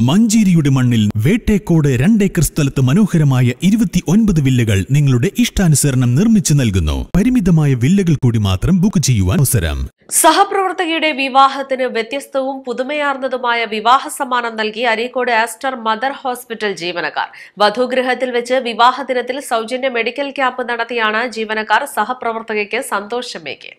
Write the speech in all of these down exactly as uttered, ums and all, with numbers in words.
മഞ്ചേരിയുടെ മണ്ണിൽ വേട്ടേക്കോട് രണ്ടേക്കർ സ്ഥലത്ത് മനോഹരമായ ഇരുപത്തി ഒൻപത് വില്ലകൾ നിങ്ങളുടെ ഇഷ്ടാനുസരണം നിർമ്മിച്ചു നൽകുന്നു. പരിമിതമായ വില്ലകൾ കൂടി മാത്രം ബുക്ക് ചെയ്യുവാൻ അവസരം. സഹപ്രവർത്തകയുടെ വിവാഹത്തിന് വ്യത്യസ്തവും പുതുമയാർന്നതുമായ വിവാഹ സമ്മാനം നൽകി അരീക്കോട് ആസ്റ്റർ മദർ ഹോസ്പിറ്റൽ ജീവനക്കാർ. വധുഗൃഹത്തിൽ വെച്ച് വിവാഹ ദിനത്തിൽ സൗജന്യ മെഡിക്കൽ ക്യാമ്പ് നടത്തിയാണ് ജീവനക്കാർ സഹപ്രവർത്തകയ്ക്ക് സന്തോഷമേകിയത്.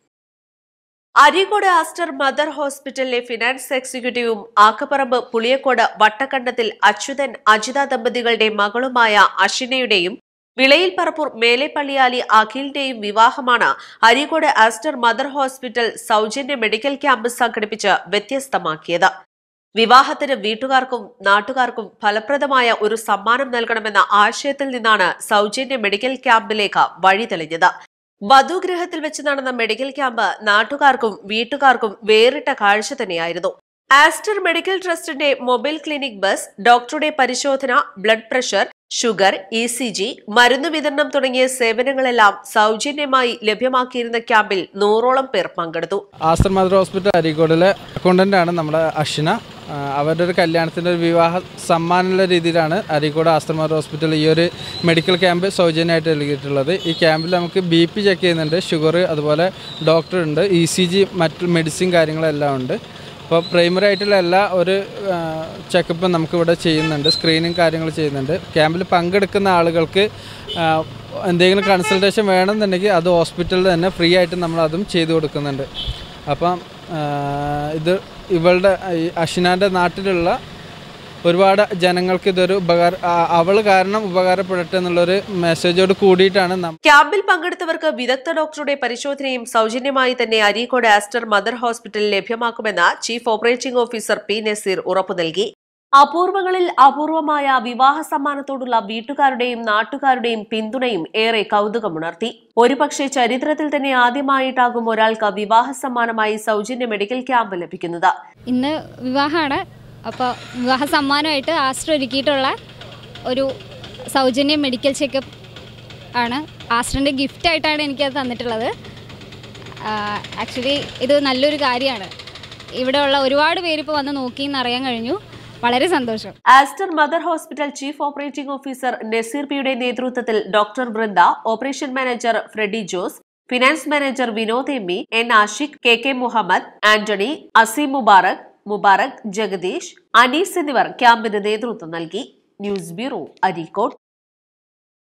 അരീക്കോട് ആസ്റ്റർ മദർ ഹോസ്പിറ്റലിലെ ഫിനാൻസ് എക്സിക്യൂട്ടീവും ആക്കപ്പറമ്പ് പുളിയക്കോട് വട്ടക്കണ്ടത്തിൽ അച്യുതൻ അജിത ദമ്പതികളുടെ മകളുമായ അഷിനയുടെയും വിളയിൽ പറപ്പൂർ മേലെപ്പള്ളിയാലി അഖിലിന്റെയും വിവാഹമാണ് അരീക്കോട് ആസ്റ്റർ മദർ ഹോസ്പിറ്റൽ സൗജന്യ മെഡിക്കൽ ക്യാമ്പ് സംഘടിപ്പിച്ച് വ്യത്യസ്തമാക്കിയത്. വിവാഹത്തിന് വീട്ടുകാർക്കും നാട്ടുകാർക്കും ഫലപ്രദമായ ഒരു സമ്മാനം നൽകണമെന്ന ആശയത്തിൽ നിന്നാണ് സൗജന്യ മെഡിക്കൽ ക്യാമ്പിലേക്ക് വഴി തെളിഞ്ഞത്. വധുഗൃഹത്തിൽ വെച്ച് നടന്ന മെഡിക്കൽ ക്യാമ്പ് നാട്ടുകാർക്കും വീട്ടുകാർക്കും വേറിട്ട കാഴ്ച തന്നെയായിരുന്നു. ആസ്റ്റർ മെഡിക്കൽ ട്രസ്റ്റിന്റെ മൊബൈൽ ക്ലിനിക് ബസ്, ഡോക്ടറുടെ പരിശോധന, blood pressure, sugar, E C G, മരുന്ന് വിതരണം തുടങ്ങിയ സേവനങ്ങളെല്ലാം സൗജന്യമായി ലഭ്യമാക്കിയിരുന്ന ക്യാമ്പിൽ നൂറോളം പേർ പങ്കെടുത്തു. ആസ്റ്റർ മദർ ഹോസ്പിറ്റൽ അരീക്കോടിലെ അക്കൗണ്ടന്റ് ആണ് നമ്മുടെ അഷിന. അവരുടെ ഒരു കല്യാണത്തിൻ്റെ ഒരു വിവാഹ സമ്മാനമുള്ള രീതിയിലാണ് അരീക്കോട് ആസ്റ്റർ മദർ ഹോസ്പിറ്റൽ ഈ ഒരു മെഡിക്കൽ ക്യാമ്പ് സൗജന്യമായിട്ട് നൽകിയിട്ടുള്ളത്. ഈ ക്യാമ്പിൽ നമുക്ക് ബി പി ചെക്ക് ചെയ്യുന്നുണ്ട്, ഷുഗർ, അതുപോലെ ഡോക്ടർ ഉണ്ട്, ഇ സി ജി, മറ്റു മെഡിസിൻ കാര്യങ്ങളെല്ലാം ഉണ്ട്. അപ്പോൾ പ്രൈമറി ആയിട്ടുള്ള എല്ലാ ഒരു ചെക്കപ്പും നമുക്കിവിടെ ചെയ്യുന്നുണ്ട്, സ്ക്രീനിങ് കാര്യങ്ങൾ ചെയ്യുന്നുണ്ട്. ക്യാമ്പിൽ പങ്കെടുക്കുന്ന ആളുകൾക്ക് എന്തെങ്കിലും കൺസൾട്ടേഷൻ വേണമെന്നുണ്ടെങ്കിൽ അത് ഹോസ്പിറ്റലിൽ തന്നെ ഫ്രീ ആയിട്ട് നമ്മൾ അതും ചെയ്തു കൊടുക്കുന്നുണ്ട്. അപ്പം ഇത് ഇവളുടെ അഷിനാൻ്റെ നാട്ടിലുള്ള ഒരുപാട് ജനങ്ങൾക്ക് ഇതൊരു ഉപകാര അവൾ കാരണം ഉപകാരപ്പെടട്ടെ എന്നുള്ളൊരു മെസ്സേജോട് കൂടിയിട്ടാണ്. ക്യാമ്പിൽ പങ്കെടുത്തവർക്ക് വിദഗ്ധ ഡോക്ടറുടെ പരിശോധനയും സൗജന്യമായി തന്നെ അരീക്കോട് ആസ്റ്റർ മദർ ഹോസ്പിറ്റലിൽ ലഭ്യമാക്കുമെന്ന് chief operating officer P Naseer ഉറപ്പു നൽകി. അപൂർവങ്ങളിൽ അപൂർവമായ വിവാഹ സമ്മാനത്തോടുള്ള വീട്ടുകാരുടെയും നാട്ടുകാരുടെയും പിന്തുണയും ഏറെ കൗതുകമുണർത്തി. ഒരുപക്ഷെ ചരിത്രത്തിൽ തന്നെ ആദ്യമായിട്ടാകും ഒരാൾക്ക് വിവാഹ സമ്മാനമായി സൗജന്യ മെഡിക്കൽ ക്യാമ്പ് ലഭിക്കുന്നത്. ഇന്ന് വിവാഹമാണ്. അപ്പോൾ വിവാഹ സമ്മാനമായിട്ട് ആസ്റ്റർ ഒരുക്കിയിട്ടുള്ള ഒരു സൗജന്യ മെഡിക്കൽ ചെക്കപ്പ് ആണ്. ആസ്റ്ററിൻ്റെ ഗിഫ്റ്റായിട്ടാണ് എനിക്കത് തന്നിട്ടുള്ളത്. ആക്ച്വലി ഇത് നല്ലൊരു കാര്യമാണ്. ഇവിടെയുള്ള ഒരുപാട് പേരിപ്പോൾ വന്ന് നോക്കിയെന്നറിയാൻ കഴിഞ്ഞു. വളരെ സന്തോഷം. Aster Mother hospital chief operating officer Naseer പിയുടെ നേതൃത്വത്തിൽ doctor Vrinda, operation manager Freddy Jose, finance manager Vinod M E, N Ashiq, K K Muhammad, Antony, Azeem Mubarak, Mubarak, Jagadish, Anees എന്നിവർ ക്യാമ്പിന് നേതൃത്വം നൽകി. News bureau, Areekode.